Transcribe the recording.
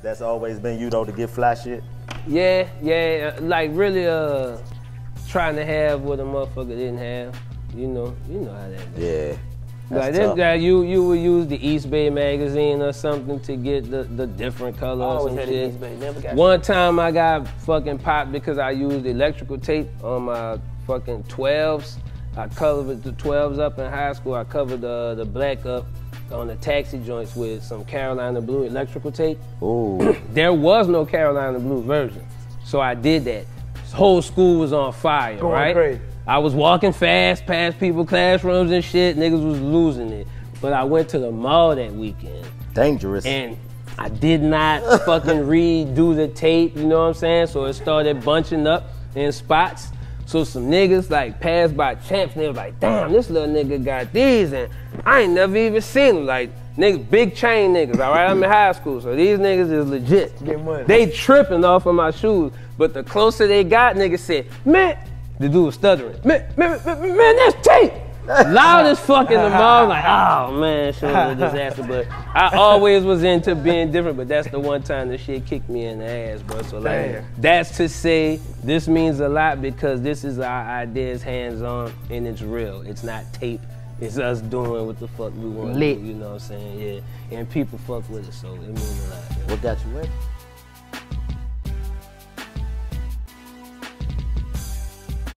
That's always been you though, to get fly shit? Yeah, like really trying to have what a motherfucker didn't have. You know how that is. Yeah. Like this guy, you would use the East Bay magazine or something to get the different colors and shit. East Bay. Never got One time I got fucking popped because I used electrical tape on my fucking 12s. I covered the 12s up in high school. I covered the black up on the taxi joints with some Carolina Blue electrical tape. Ooh. There was no Carolina Blue version, so I did that. This whole school was on fire, Going right? crazy. I was walking fast past people's classrooms and shit. Niggas was losing it. But I went to the mall that weekend. Dangerous. And I did not fucking redo the tape, you know what I'm saying? So it started bunching up in spots. So some niggas like passed by champs and they was like, damn, this little nigga got these and I ain't never even seen them. Like, niggas, big chain niggas, all right? I'm in high school, so these niggas is legit. Get money. They tripping off of my shoes. But the closer they got, niggas said, man, the dude was stuttering. Man, that's tape. Loud as fuck in the mall, like, oh man, shit was a disaster. But I always was into being different, but that's the one time the shit kicked me in the ass, bro. So like, that's to say this means a lot because this is our ideas hands-on and it's real. It's not tape. It's us doing what the fuck we want to do, you know what I'm saying? Yeah. And people fuck with it, so it means a lot. What got you ready?